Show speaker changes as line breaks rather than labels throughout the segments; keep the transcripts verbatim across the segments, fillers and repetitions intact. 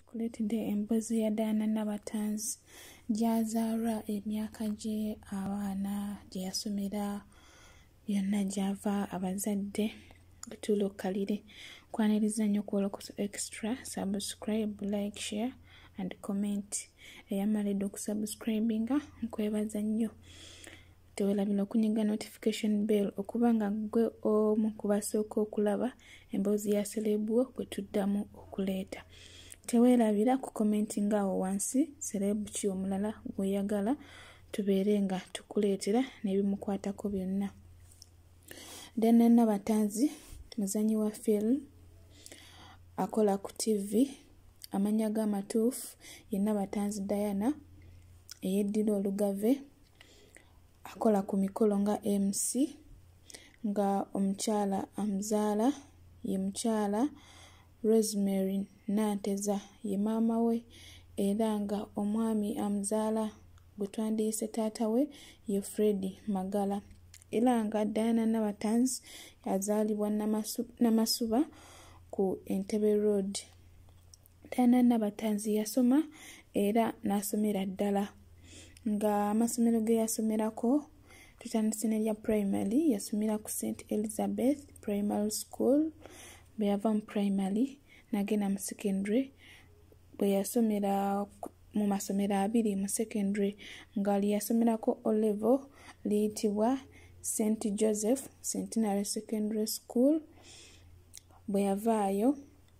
Kuletedde emboozi ya Diana Nabatanzi gy'azaalwa, emyaka gye, abaana gye yasomera, byonna gy'ava, abazadde, otulo kalire. Kwaniriza nnyo kwolokosa extra, subscribe, like, share and comment. Eyamalidde okusubscribinga nkwebaza nnyo. Teweelabira okunyiga notification bell okuba nga gwe omu ku basooka okulaba emboozi ya selebwo gwe tuddamu okuleeta. Teweelabira ku commenting awo wansi selebu ki omulala gw'oyagala tubeere nga tukuleetera n'ebimukwatako byonna. Diana Nabatanzi muzannyi wa film, akola ku T V, amannya g'amatuufu ye Nabatanzi Diana, eyeddira olugave, akola ku mikolo nga M C, nga omukyala amuzaala ye mukyala Rosemary Nanteza ye maama we, era nga omwami amuzaala gwe twandiyise taata we ye Fred Magala, era nga Diana Nabatanzi yazaalibwa Namasuba ku Entebbe Road. Diana Nabatanzi yasoma era n'asomera ddala, nga amasomero ge yasomerako tutandise n'erya primary yasomera ku Saint Elizabeth Primary School. Bwe yava mu primary n'agenda mu secondary, bwe yasomera mu masomero abiri mu secondary nga lyasomerako O level liyitibwa Saint Joseph Centenary Secondary School. Bwe yavaayo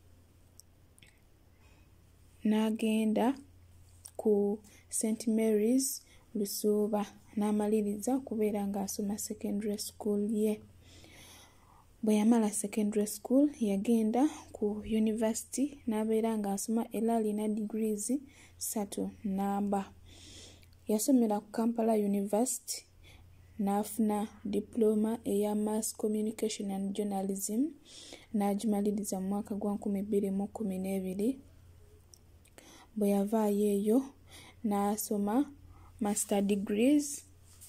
n'agenda ku Saint Mary's Lusuuba n'amaliriza okubeera ng'asoma secondary school ye. Bwe yamala secondary school yagenda ku university n'abeera ng'asoma era alina degrees ssatu namba. Yasomera ku Kampala University n'afuna diploma eya Mass Communication and Journalism n'agimaliriza mu mwaka gwa nkumi bbiri mu kkumi n'ebiri. Bwe yavaayo eyo n'asoma master degrees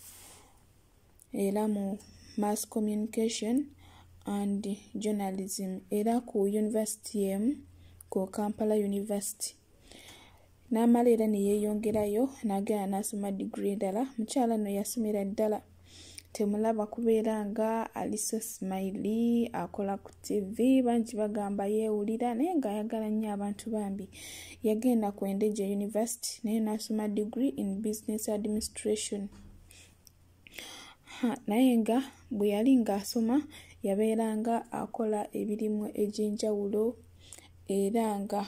era mu Mass Communication and Journalism era ku university emu ku Kampala University. N'amala era ne yeeyongerayo n'agenda n'asoma degree ddala. Mukyala no yasomera ddala, temulaba kubeera nga ali so smiley, akola ku T V, bangi bagamba yeewulira naye ng'ayagala nnyo abantu bambi. Yagenda ku Endeje University naye n'asoma degree in Business Administration. Ha, naye nga bwe yali ng'asoma yabeeranga akola ebirimu egy'enjawulo era nga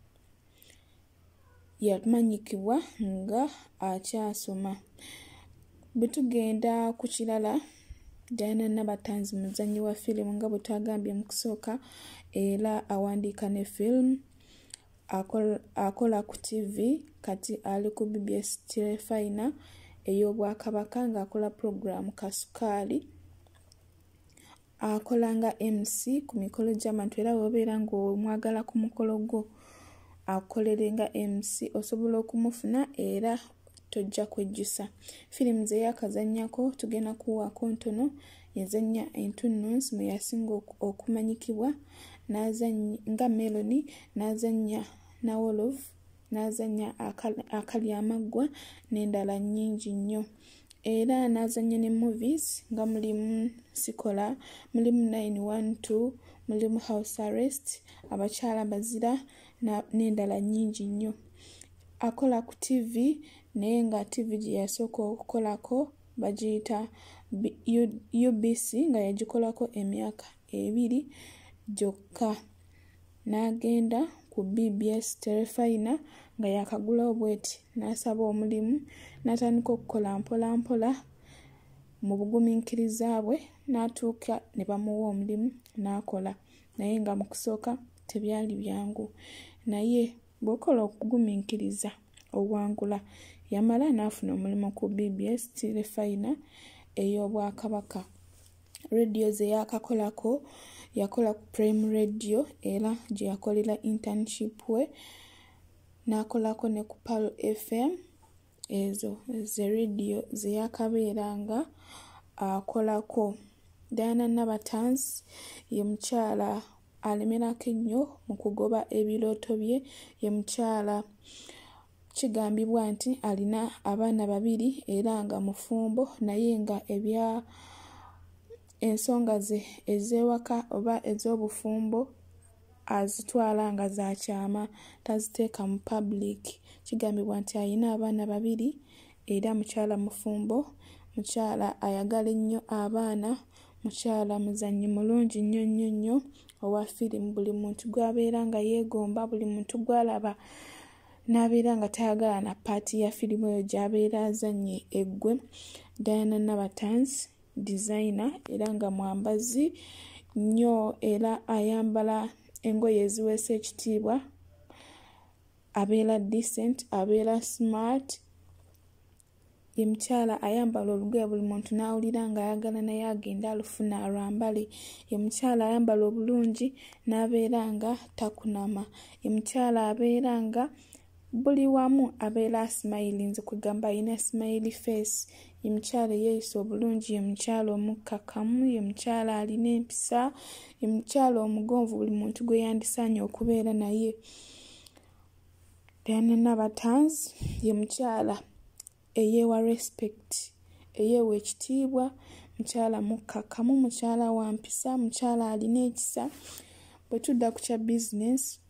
yamanyikibwa nga akyasoma. Bwe tugenda ku kirala, Diana Nabatanzi muzannyi wa firimu nga bwe twagambye mu kusooka, era awandiika ne firimu, akola, akola ku T V, kati ali ku B B S Telefayina ey'Obwakabaka ng'akola puroguramu Kasukaali. Akola nga M C ku mikolo gy'abantu era bw'obeera ng'omwagala ku mukolo gwo akolere nga M C osobola okumufuna era tojja kwejjusa. Firimu ze yakazannyako tugenda kuwaako ntono. Yazannya Entunnunsi mwe yasinga okumanyikibwa, n'azannya nga Meloni, n'azannya Nawolovu, n'azannya Akali Amaggwa n'endala nnyingi nnyo. Era n'azannya ne movies nga mulimu Sikola, mulimu nine one two, mulimu House Arrest, Abakyala Bazira n'endala nnyingi nnyo. Akola ku T V naye nga T V gye yasooka okukolako bagiyita U B C nga yagikolako emyaka ebiri gyokka. N'agenda ku B B S Telefayina nga yakagulawo bweti n'asaba omulimu n'atandika okukola mpola mpola mu bugumiikiriza bwe n'atuuka ne bamuwa omulimu n'akola, naye nga mu kusooka tebyali byangu. Naye bw'okola okugumiikiriza owangula. Yamala n'afuna omulimu ku B B S Telefayina ey'Obwakabaka. Radio ze yakakolako, yakola ku Prime Radio era gye yakolera internship we, n'akolako ne ku Palo F M. Ezo ze radio ze yakabeeranga akolako. Diana Nabatanzi ye mukyala alemerako ennyo mu kugoba ebirooto bye ye mukyala. Kigambibwa nti alina abaana babiri era nga mufumbo naye nga ebya ensonga ze ez'ewaka oba ez'obufumbo azitwala nga za kyama, taziteeka mu public. Kigambibwa nti alina abaana babiri era mukyala mufumbo, mukyala ayagala ennyo abaana, mukyala muzannyi mulungi nnyo nnyo nnyo owa firimu. Buli muntu gw'abeera nga yeegomba, buli muntu gw'alaba n'abeera nga tayagala na paati ya firimu eyo gy'abeera azannye eggwe. Diana Nabatanzi designer era nga mwambazi nnyo era ayambala engoye eziweesa ekitiibwa, abeera decent, abeera smart. Ye mukyala ayambala olugoye buli muntu n'awulira nga ayagala naye agenda alufuna alwambale. Ye mukyala ayambala obulungi n'abeera nga takunama. Ye mukyala abeera nga buli wamu abeera asmilinze, kugamba alina smiley face. Ye mukyala yeeyisa obulungi, ye mukyala omukkakkamu, ye mukyala alina empisa, ye mukyala omugonvu buli muntu gwe yandisaanye okubeera naye. Diana Nabatanzi ye mukyala eyeewa respect, eyeewa ekitiibwa, mukyala mukkakkamu, mukyala wa mpisa, mukyala alina ekisa. Bwe tudda ku kya bizinesi,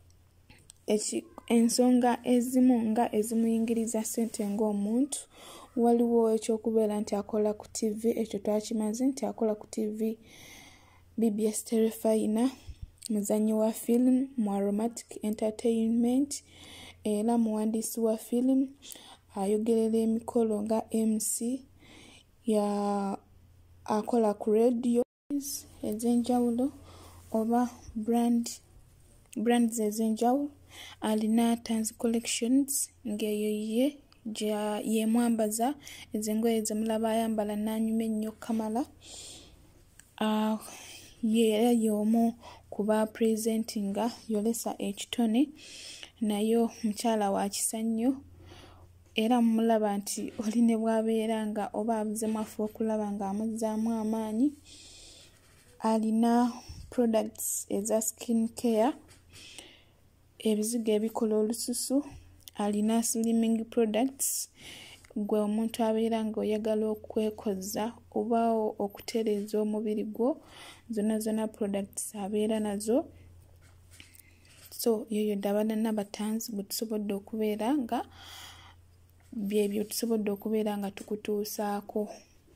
ensonga ezimu nga ezimuyingiriza ssente ng'omuntu, waliwo ekyokubeera nti akola ku ttivi, ekyo twakimaze nti akola ku ttivi. B B S Terefayina muzannyi wa firimu mu Aromatic Entertainment era muwandiisi wa firimu, ayogerera emikolo nga M C, ya akola ku radio ez'enjawulo oba brand brands ez'enjawulo. Alina Tanzi Collections ng'eyo ye ye mwambaza ezo engoye ze mulaba ayambala n'anyuma ennyo Kamala. Uh, ye era y'omu ku ba presentinga Yolesa ekitone, nayo mukyala wa kisa nnyo era mulaba nti oli ne bw'abeera nga oba abuzeemu afa okulaba ng'amuzzaamu amaanyi. Alina products eza skin care, ebizigo ebikola olususu. Alina slimming products, gwe omuntu abeera nga oyagala okwekoza oba okutereeza omubiri gwo, zonna zonna products abeera nazo. So yoyo Diana Nabatanzi bwe tusobodde okubeera nga byebyo tusobodde okubeera nga tukutuusaako.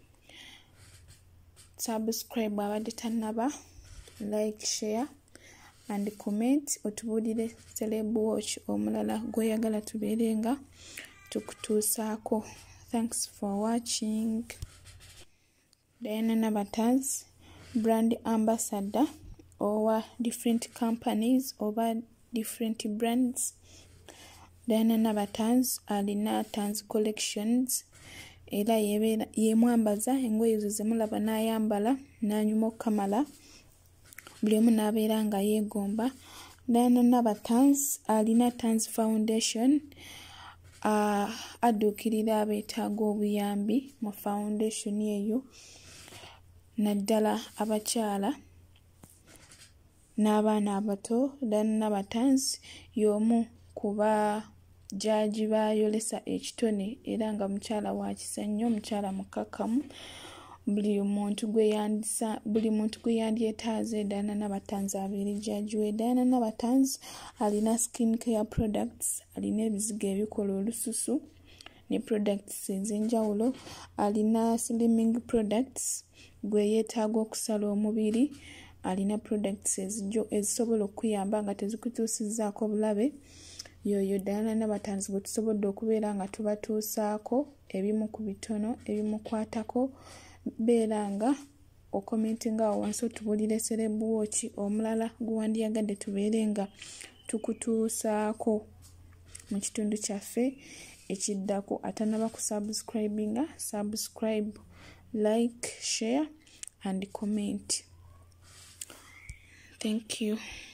Subscribe abadde tannaba, like, share and comment. Otubuulire Celeb Watch omulala gw'oyagala tubeere nga tukutuusaako. Thanks for watching. Diana Nabatanzi, brand ambassador owa different companies oba different brands. Diana Nabatanzi alina Tanzi Collections era ye mwambaza engoye ezo ze mulaba n'ayambala n'anyuma Kamala, buli omu n'abeera nga yeegomba. Diana Nabatanzi alina Tanzi Foundation, uh, adduukirira abeetaaga obuyambi mu foundation eyo, naddala abakyala n'abaana abato. Diana Nabatanzi y'omu kuba jaaji ba Yolesa ekitone era nga mukyala wa kisa nnyo, mukyala mukkakkamu. Buli muntu gwe yandisa buli muntu gwe yandyetaaze Diana Nabatanzi abeere jaaji we. Diana Nabatanzi alina skin care products, alina ebizigo ebikola olususu ne products ez'enjawulo. Alina slimming products, gwe yeetaaga okusala omubiri, alina products ezijo ezisobola okuyamba nga tezikutuusizzaako bulabe. Yoyo Diana Nabatanzi bwe tusobodde okubeera nga tubatuusaako ebimu ku bitono ebimukwatako. Beera nga okomentinga awo wansi otubuulire Celeb Watch omulala guwandiyagadde tubeere nga tukutuusaako mu kitundu kyaffe ekiddako. Atanaba ku subscribinga, subscribe, like, share and comment. Thank you.